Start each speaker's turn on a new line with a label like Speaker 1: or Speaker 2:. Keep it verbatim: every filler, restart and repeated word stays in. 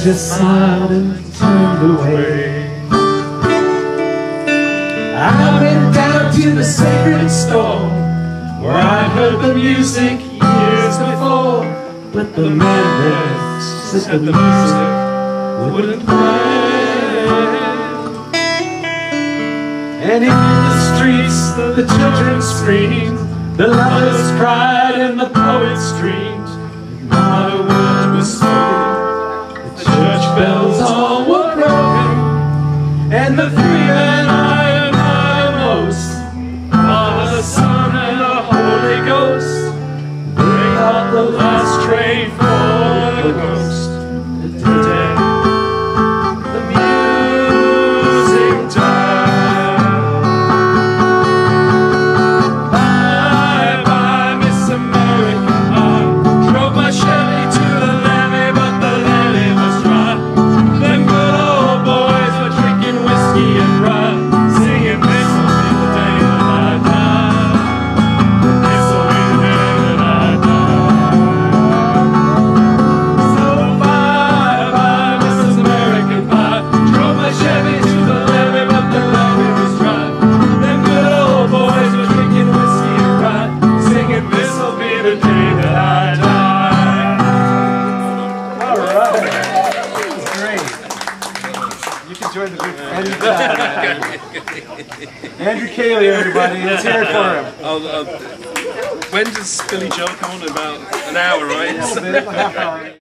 Speaker 1: just smiled and turned away. I went down to the sacred store where I heard the music years before, but the man there said the music wouldn't play. And in the streets the children screamed, the lovers cried and the poets dreamed. Not a word was spoken, the church bells all were broken, and the three men I admire most, Father, Son, and the Holy Ghost, they caught the last train for the coast. Today, the music died. Bye bye, Miss America. I drove my Chevy to the levee, but the levee was dry. Them good old boys were drinking whiskey and rye, singing this will be the day that I die. This will be the day that I die. So bye bye, Missus American Pie. Drove my Chevy to the levee, but the levee was dry. Them good old boys were drinking whiskey and rye, singing this will be the day that I die. All right. Great. You can join the group anytime. Andrew Cayley, everybody. Let's hear it for him.
Speaker 2: I'll, I'll, when does Billy Joel come on? In about an hour, right?
Speaker 1: A little bit, half hour.